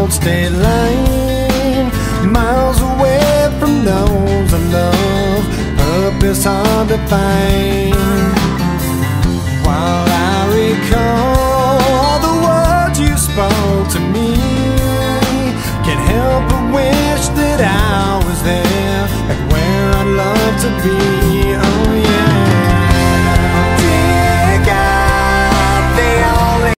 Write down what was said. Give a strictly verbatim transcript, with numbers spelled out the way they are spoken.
old state line, miles away from those I love. Purpose hard to find, while I recall